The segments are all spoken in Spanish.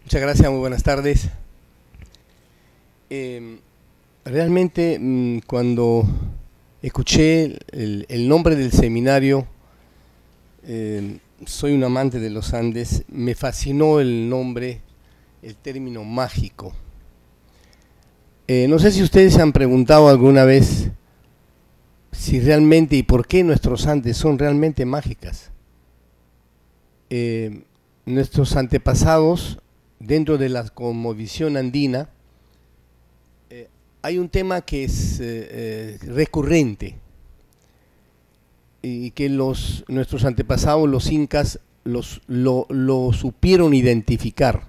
Muchas gracias, muy buenas tardes. Realmente cuando escuché el nombre del seminario, soy un amante de los Andes, me fascinó el nombre, el término mágico. No sé si ustedes se han preguntado alguna vez si realmente y por qué nuestros Andes son realmente mágicas. Nuestros antepasados, dentro de la cosmovisión andina, hay un tema que es recurrente y que nuestros antepasados, los incas, lo supieron identificar.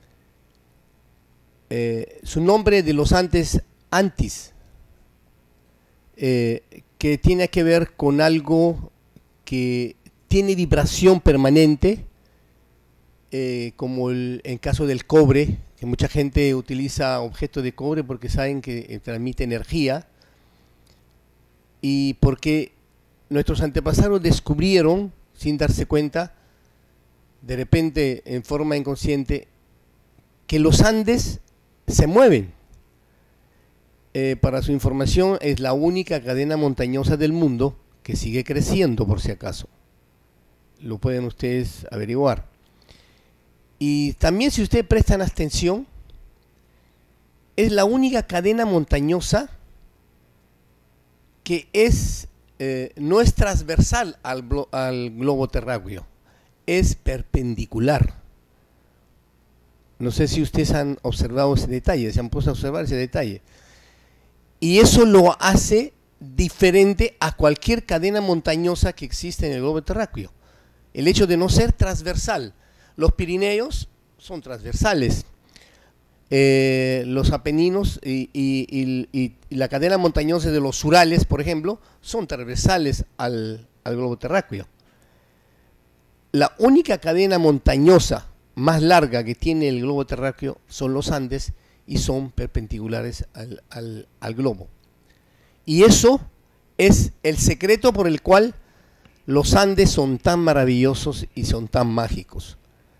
Su nombre de los Andes, Antis, que tiene que ver con algo que tiene vibración permanente, como en caso del cobre, que mucha gente utiliza objetos de cobre porque saben que transmite energía, y porque nuestros antepasados descubrieron, sin darse cuenta, de repente en forma inconsciente, que los Andes se mueven. Para su información, es la única cadena montañosa del mundo que sigue creciendo, por si acaso. Lo pueden ustedes averiguar. Y también, si ustedes prestan atención, es la única cadena montañosa que no es transversal al globo terráqueo, es perpendicular. No sé si ustedes han observado ese detalle, se han puesto a observar ese detalle. Y eso lo hace diferente a cualquier cadena montañosa que existe en el globo terráqueo. El hecho de no ser transversal. Los Pirineos son transversales. Los Apeninos y la cadena montañosa de los Urales, por ejemplo, son transversales al globo terráqueo. La única cadena montañosa más larga que tiene el globo terráqueo son los Andes, y son perpendiculares al globo. Y eso es el secreto por el cual los Andes son tan maravillosos y son tan mágicos.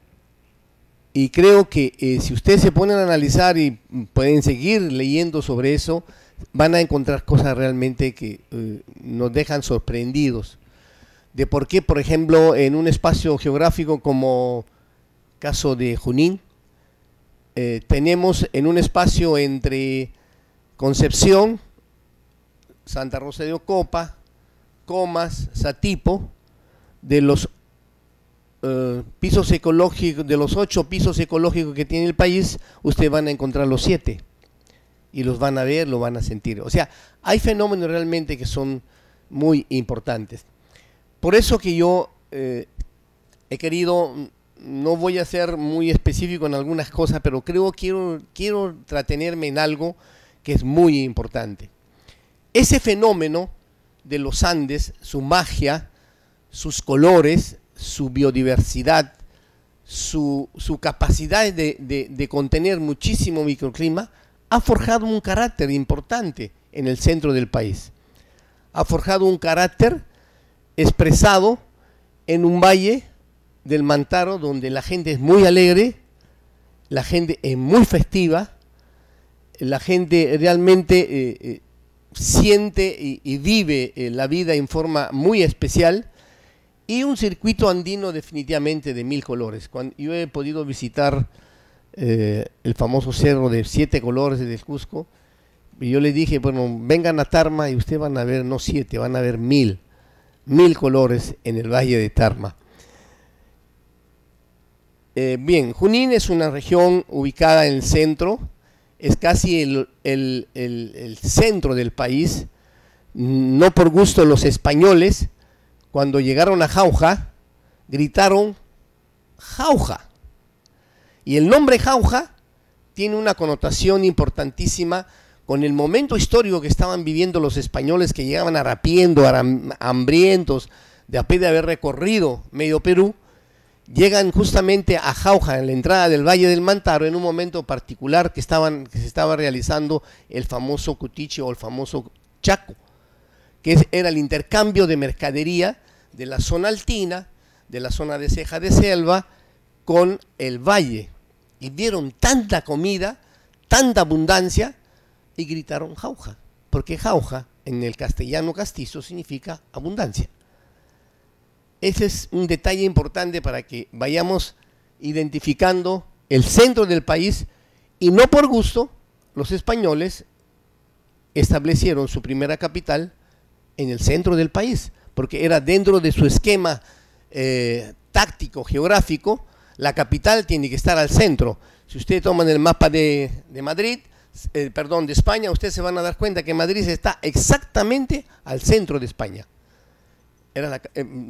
Y creo que si ustedes se ponen a analizar y pueden seguir leyendo sobre eso, van a encontrar cosas realmente que nos dejan sorprendidos. De por qué, por ejemplo, en un espacio geográfico como caso de Junín, tenemos en un espacio entre Concepción, Santa Rosa de Ocopa, Comas, Satipo, de los pisos ecológicos, de los 8 pisos ecológicos que tiene el país, ustedes van a encontrar los 7 y los van a ver, lo van a sentir. O sea, hay fenómenos realmente que son muy importantes. Por eso que yo he querido, no voy a ser muy específico en algunas cosas, pero quiero tratenerme en algo que es muy importante. Ese fenómeno de los Andes, su magia, sus colores, su biodiversidad, su capacidad de contener muchísimo microclima, ha forjado un carácter importante en el centro del país. Ha forjado un carácter expresado en un valle del Mantaro, donde la gente es muy alegre, la gente es muy festiva, la gente realmente siente y vive la vida en forma muy especial, y un circuito andino definitivamente de 1000 colores. Cuando yo he podido visitar el famoso cerro de 7 colores del Cusco, y yo le dije, bueno, vengan a Tarma y ustedes van a ver no 7, van a ver 1000 colores en el valle de Tarma. Bien, Junín es una región ubicada en el centro, es casi el centro del país. No por gusto los españoles, cuando llegaron a Jauja, gritaron Jauja. Y el nombre Jauja tiene una connotación importantísima con el momento histórico que estaban viviendo los españoles, que llegaban harapiendo, hambrientos, de haber recorrido medio Perú. Llegan justamente a Jauja, en la entrada del Valle del Mantaro, en un momento particular que se estaba realizando el famoso Cutiche o el famoso Chaco, que era el intercambio de mercadería de la zona altina, de la zona de ceja de selva, con el valle. y vieron tanta comida, tanta abundancia, y gritaron jauja, porque jauja en el castellano castizo significa abundancia. Ese es un detalle importante para que vayamos identificando el centro del país, y no por gusto los españoles establecieron su primera capital en el centro del país, porque era dentro de su esquema táctico, geográfico. La capital tiene que estar al centro. Si ustedes toman el mapa de Madrid, perdón, de España, ustedes se van a dar cuenta que Madrid está exactamente al centro de España. Era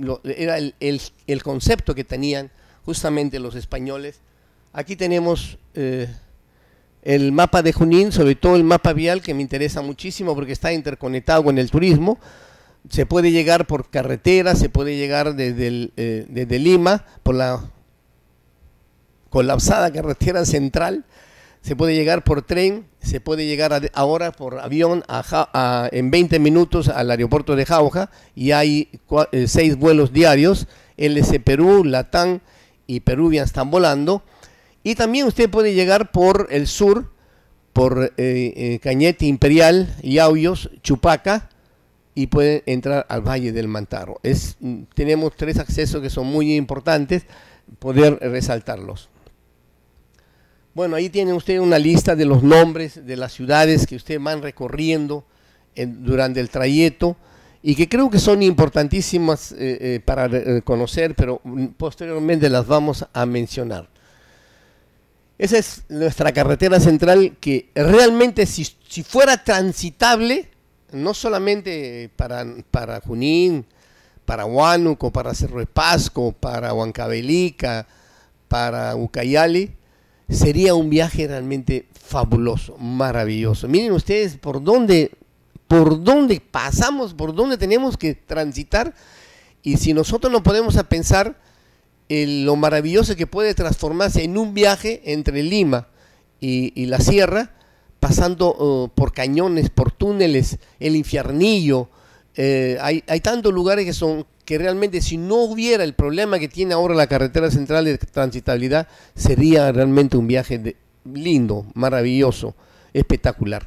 el concepto que tenían justamente los españoles. Aquí tenemos el mapa de Junín, sobre todo el mapa vial, que me interesa muchísimo porque está interconectado con el turismo. Se puede llegar por carretera, se puede llegar desde Lima, por la colapsada carretera central, se puede llegar por tren, se puede llegar ahora por avión en 20 minutos al aeropuerto de Jauja, y hay 6 vuelos diarios. LC Perú, Latam y Peruvian están volando. Y también usted puede llegar por el sur, por Cañete Imperial, Yauyos, Chupaca, y puede entrar al Valle del Mantaro. Tenemos 3 accesos que son muy importantes, poder resaltarlos. Bueno, ahí tiene usted una lista de los nombres de las ciudades que usted van recorriendo durante el trayecto, y que creo que son importantísimas para conocer, pero posteriormente las vamos a mencionar. Esa es nuestra carretera central, que realmente si fuera transitable, no solamente para Junín, para Huánuco, para Cerro de Pasco, para Huancavelica, para Ucayali, sería un viaje realmente fabuloso, maravilloso. Miren ustedes por dónde pasamos, por dónde tenemos que transitar, y si nosotros nos ponemos a pensar lo maravilloso que puede transformarse en un viaje entre Lima y la sierra, pasando por cañones, por túneles, el Infiernillo. Hay tantos lugares que realmente, si no hubiera el problema que tiene ahora la carretera central de transitabilidad, sería realmente un viaje lindo, maravilloso, espectacular.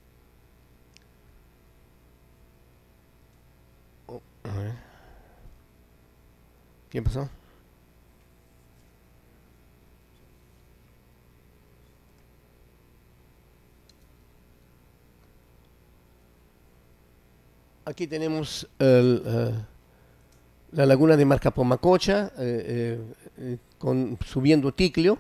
¿Qué pasó? Aquí tenemos la laguna de Marcapomacocha, subiendo Ticlio.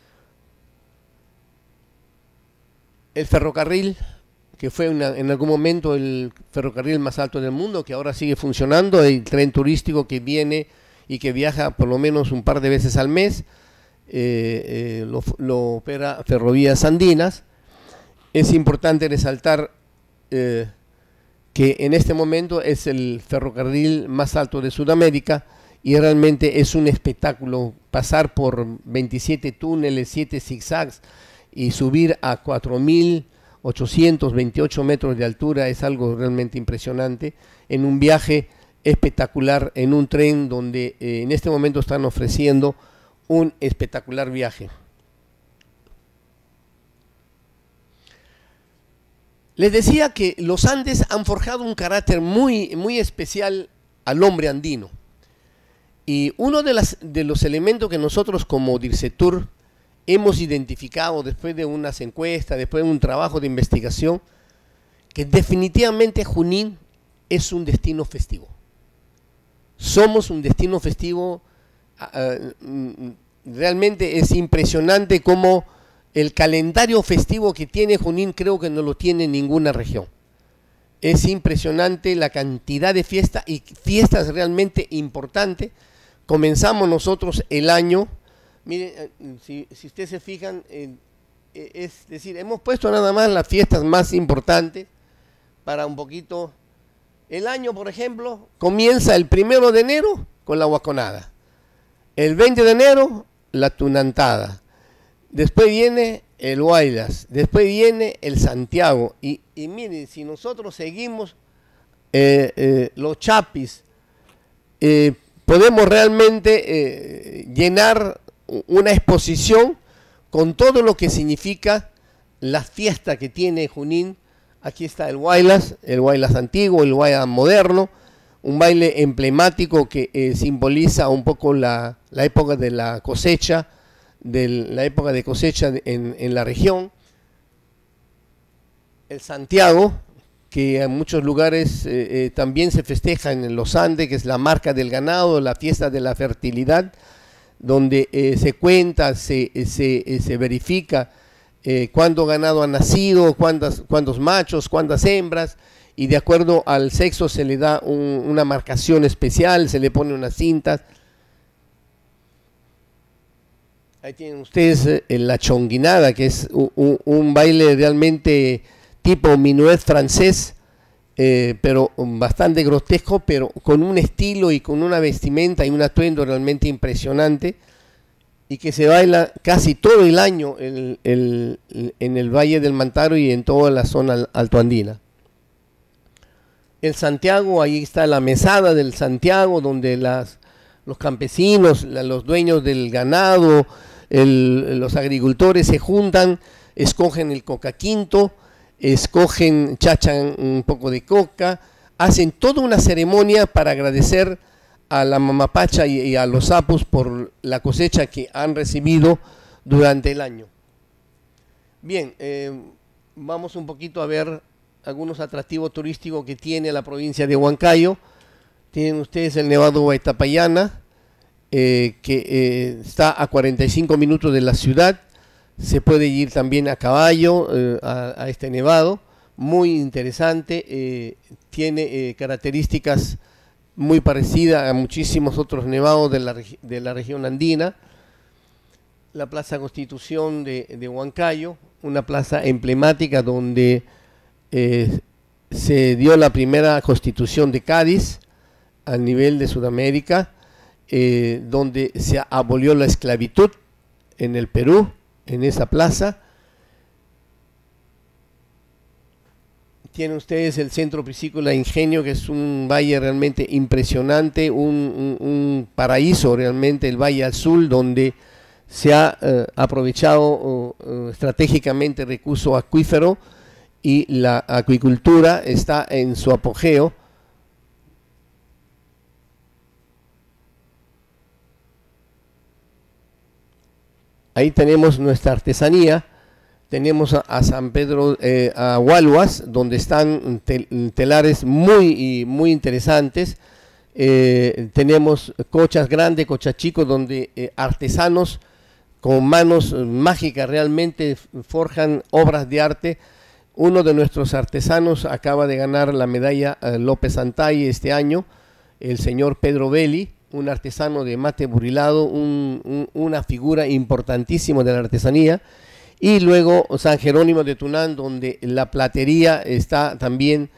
El ferrocarril, que fue en algún momento el ferrocarril más alto del mundo, que ahora sigue funcionando, el tren turístico que viene y que viaja por lo menos un par de veces al mes, lo opera Ferrovías Andinas. Es importante resaltar que en este momento es el ferrocarril más alto de Sudamérica, y realmente es un espectáculo pasar por 27 túneles, 7 zigzags, y subir a 4.828 metros de altura. Es algo realmente impresionante, en un viaje espectacular, en un tren donde en este momento están ofreciendo un espectacular viaje. Les decía que los Andes han forjado un carácter muy, muy especial al hombre andino. Y uno de los elementos que nosotros como DIRCETUR hemos identificado después de unas encuestas, después de un trabajo de investigación, que definitivamente Junín es un destino festivo. Somos un destino festivo. Realmente es impresionante cómo el calendario festivo que tiene Junín, creo que no lo tiene ninguna región. Es impresionante la cantidad de fiestas, y fiestas realmente importantes. Comenzamos nosotros el año, miren, si ustedes se fijan, es decir, hemos puesto nada más las fiestas más importantes para un poquito. El año, por ejemplo, comienza el 1 de enero con la Huaconada, el 20 de enero la Tunantada, después viene el Huaylas, después viene el Santiago, y miren, si nosotros seguimos los Chapis, podemos realmente llenar una exposición con todo lo que significa la fiesta que tiene Junín. Aquí está el Huaylas antiguo, el Huaylas moderno, un baile emblemático que simboliza un poco la época de la cosecha, la época de cosecha en la región. El Santiago, que en muchos lugares también se festeja en los Andes, que es la marca del ganado, la fiesta de la fertilidad, donde se cuenta, se verifica cuánto ganado ha nacido, cuántos machos, cuántas hembras, y de acuerdo al sexo se le da una marcación especial, se le pone unas cintas. Ahí tienen ustedes la chonguinada, que es un baile realmente tipo minuet francés, pero bastante grotesco, pero con un estilo y con una vestimenta y un atuendo realmente impresionante, y que se baila casi todo el año en el Valle del Mantaro y en toda la zona altoandina. El Santiago, ahí está la mesada del Santiago, donde los campesinos, los dueños del ganado, los agricultores se juntan, escogen el coca quinto, chachan un poco de coca, hacen toda una ceremonia para agradecer a la mamapacha y a los sapos por la cosecha que han recibido durante el año. Bien, vamos un poquito a ver algunos atractivos turísticos que tiene la provincia de Huancayo. Tienen ustedes el Nevado Huaytapallana, que está a 45 minutos de la ciudad. Se puede ir también a caballo a este nevado, muy interesante, tiene características muy parecidas a muchísimos otros nevados de la región andina. La Plaza Constitución de Huancayo, una plaza emblemática donde se dio la primera constitución de Cádiz a nivel de Sudamérica, donde se abolió la esclavitud en el Perú, en esa plaza. Tienen ustedes el Centro Piscícola Ingenio, que es un valle realmente impresionante, un paraíso realmente, el Valle Azul, donde se ha aprovechado estratégicamente el recurso acuífero y la acuicultura está en su apogeo. Ahí tenemos nuestra artesanía, tenemos a San Pedro, a Hualhuas, donde están telares muy interesantes. Tenemos cochas grandes, cochas chicos, donde artesanos con manos mágicas realmente forjan obras de arte. Uno de nuestros artesanos acaba de ganar la medalla López Antay este año, el señor Pedro Belli, un artesano de mate burilado, una figura importantísima de la artesanía. Y luego San Jerónimo de Tunán, donde la platería está también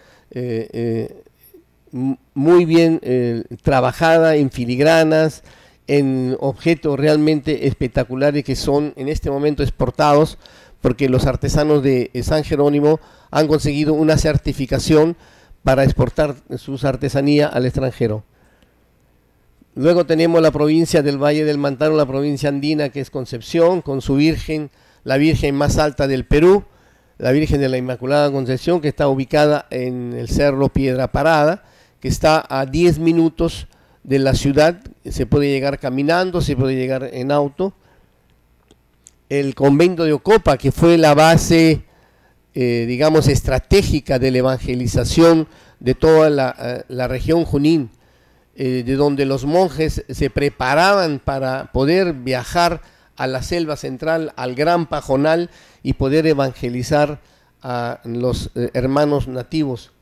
muy bien trabajada en filigranas, en objetos realmente espectaculares que son en este momento exportados, porque los artesanos de San Jerónimo han conseguido una certificación para exportar sus artesanías al extranjero. Luego tenemos la provincia del Valle del Mantaro, la provincia andina, que es Concepción, con su Virgen, la Virgen más alta del Perú, la Virgen de la Inmaculada Concepción, que está ubicada en el Cerro Piedra Parada, que está a 10 minutos de la ciudad. Se puede llegar caminando, se puede llegar en auto. El convento de Ocopa, que fue la base, digamos, estratégica de la evangelización de toda la región Junín, de donde los monjes se preparaban para poder viajar a la selva central, al Gran Pajonal, y poder evangelizar a los hermanos nativos.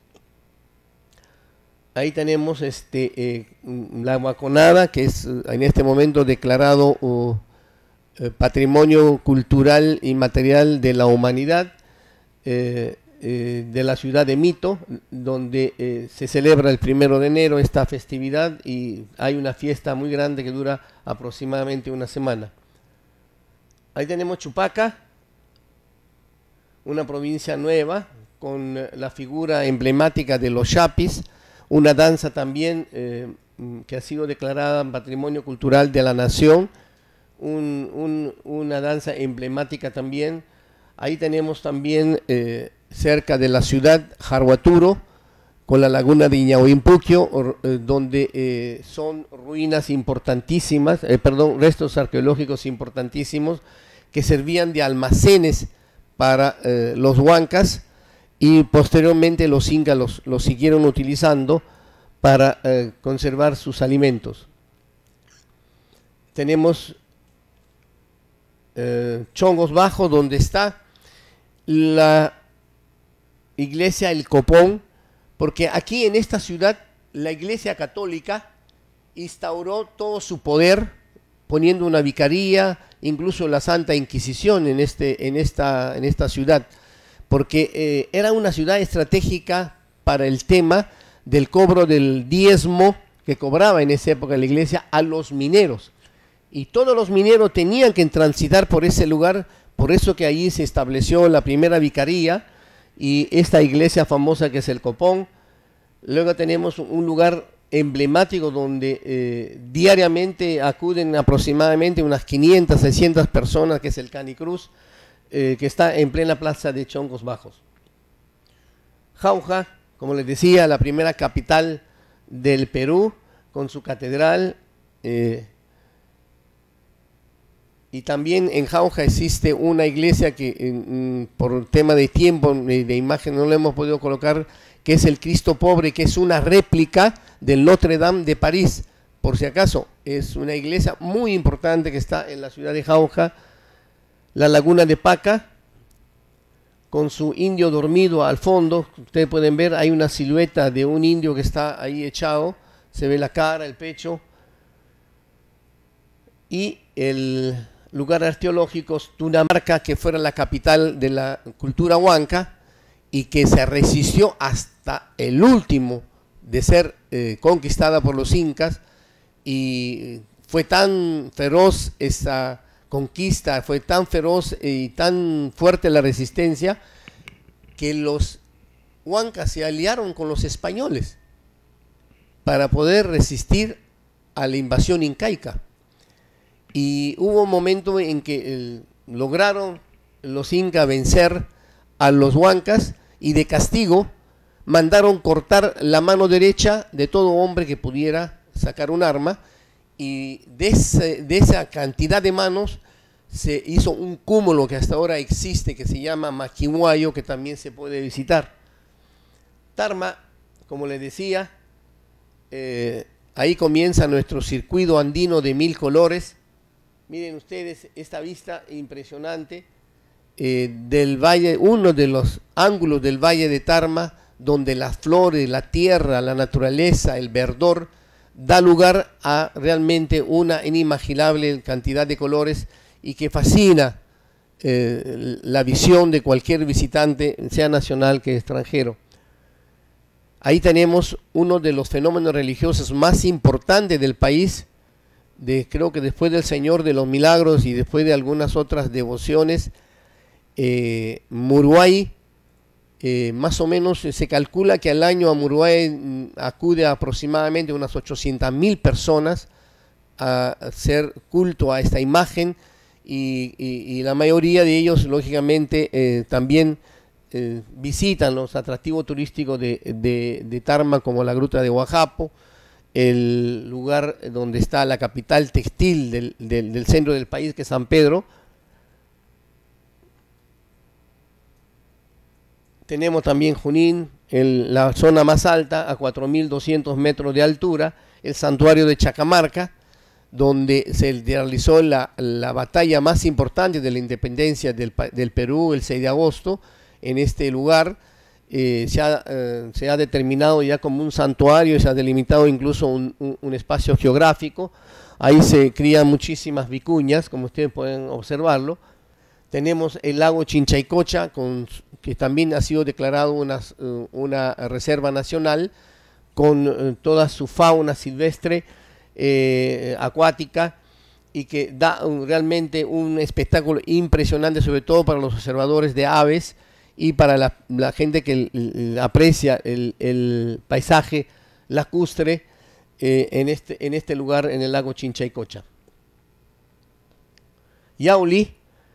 Ahí tenemos la Guaconada, que es en este momento declarado Patrimonio Cultural Inmaterial de la Humanidad, de la ciudad de Mito, donde se celebra el 1 de enero esta festividad, y hay una fiesta muy grande que dura aproximadamente una semana. Ahí tenemos Chupaca, una provincia nueva con la figura emblemática de los chapis, una danza también que ha sido declarada Patrimonio Cultural de la Nación, una danza emblemática también. Ahí tenemos también cerca de la ciudad Jarhuaturo, con la laguna de Iñauimpuquio, donde son ruinas importantísimas, restos arqueológicos importantísimos que servían de almacenes para los huancas, y posteriormente los incas los siguieron utilizando para conservar sus alimentos. Tenemos Chongos Bajo, donde está la iglesia El Copón, porque aquí en esta ciudad la Iglesia Católica instauró todo su poder, poniendo una vicaría, incluso la Santa Inquisición en esta ciudad, porque era una ciudad estratégica para el tema del cobro del diezmo que cobraba en esa época la iglesia a los mineros, y todos los mineros tenían que transitar por ese lugar. Por eso que allí se estableció la primera vicaría y esta iglesia famosa que es El Copón. Luego tenemos un lugar emblemático donde diariamente acuden aproximadamente unas 500, 600 personas, que es el Canicruz, que está en plena plaza de Chongos Bajos. Jauja, como les decía, la primera capital del Perú, con su catedral, y también en Jauja existe una iglesia que por tema de tiempo, de imagen, no le hemos podido colocar, que es el Cristo Pobre, que es una réplica del Notre Dame de París. Por si acaso, es una iglesia muy importante que está en la ciudad de Jauja. La laguna de Paca, con su indio dormido al fondo. Ustedes pueden ver, hay una silueta de un indio que está ahí echado, se ve la cara, el pecho. Y el lugar arqueológico Tunamarca, que fuera la capital de la cultura huanca y que se resistió hasta el último de ser conquistada por los incas, y fue tan feroz esa conquista, fue tan feroz y tan fuerte la resistencia, que los huancas se aliaron con los españoles para poder resistir a la invasión incaica. Y hubo un momento en que lograron los incas vencer a los huancas, y de castigo mandaron cortar la mano derecha de todo hombre que pudiera sacar un arma, y de esa cantidad de manos se hizo un cúmulo que hasta ahora existe, que se llama Maquihuayo, que también se puede visitar. Tarma, como les decía, ahí comienza nuestro circuito andino de 1000 colores. Miren ustedes esta vista impresionante del valle, uno de los ángulos del valle de Tarma, donde las flores, la tierra, la naturaleza, el verdor, da lugar a realmente una inimaginable cantidad de colores, y que fascina la visión de cualquier visitante, sea nacional que extranjero. Ahí tenemos uno de los fenómenos religiosos más importantes del país, creo que después del Señor de los Milagros y después de algunas otras devociones. Muruay, más o menos se calcula que al año a Muruay acude aproximadamente unas 800.000 personas a hacer culto a esta imagen, y la mayoría de ellos lógicamente también visitan los atractivos turísticos de Tarma, como la Gruta de Huajapo, el lugar donde está la capital textil del centro del país, que es San Pedro. Tenemos también Junín, la zona más alta, a 4.200 metros de altura, el santuario de Chacamarca, donde se realizó la batalla más importante de la independencia del Perú, el 6 de agosto. En este lugar se ha determinado ya como un santuario, se ha delimitado incluso un espacio geográfico. Ahí se crían muchísimas vicuñas, como ustedes pueden observarlo. Tenemos el lago Chinchaycocha, que también ha sido declarado una reserva nacional, con toda su fauna silvestre, acuática, y que da realmente un espectáculo impresionante, sobre todo para los observadores de aves y para la gente que aprecia el paisaje lacustre en este lugar, en el lago Chinchaycocha. Yauli,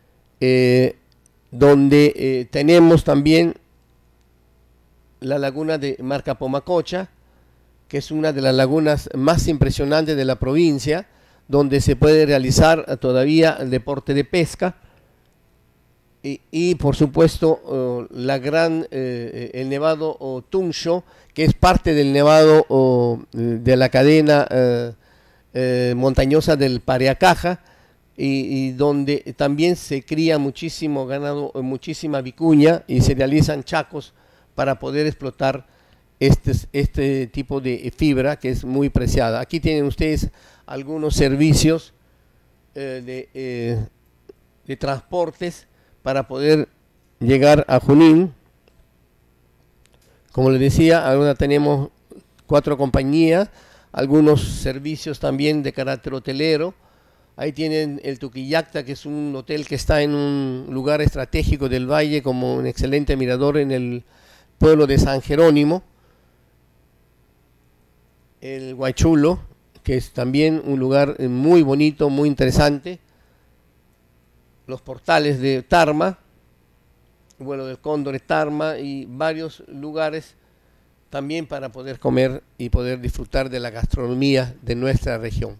donde tenemos también la laguna de Marcapomacocha, que es una de las lagunas más impresionantes de la provincia, donde se puede realizar todavía el deporte de pesca, y por supuesto el nevado Tunxo, que es parte del nevado de la cadena montañosa del Pariacaja, y donde también se cría muchísimo ganado, muchísima vicuña, y se realizan chacos para poder explotar este tipo de fibra, que es muy preciada. Aquí tienen ustedes algunos servicios de transportes para poder llegar a Junín. Como les decía, ahora tenemos 4 compañías, algunos servicios también de carácter hotelero. Ahí tienen el Tuquillacta, que es un hotel que está en un lugar estratégico del valle, como un excelente mirador en el pueblo de San Jerónimo. El Huaychulo, que es también un lugar muy bonito, muy interesante. Los portales de Tarma, vuelo del Cóndor de Tarma, y varios lugares también para poder comer y poder disfrutar de la gastronomía de nuestra región.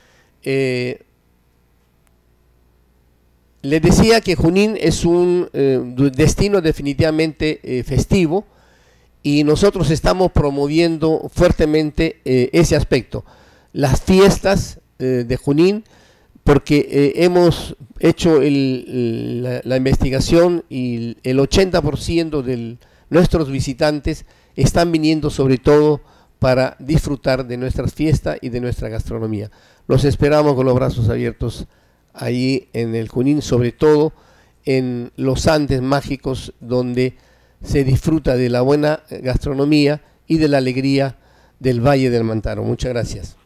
Les decía que Junín es un destino definitivamente festivo, y nosotros estamos promoviendo fuertemente ese aspecto, las fiestas de Junín, porque hemos hecho la investigación, y el 80% de nuestros visitantes están viniendo sobre todo para disfrutar de nuestras fiestas y de nuestra gastronomía. Los esperamos con los brazos abiertos allí en el Junín, sobre todo en los Andes mágicos, donde se disfruta de la buena gastronomía y de la alegría del Valle del Mantaro. Muchas gracias.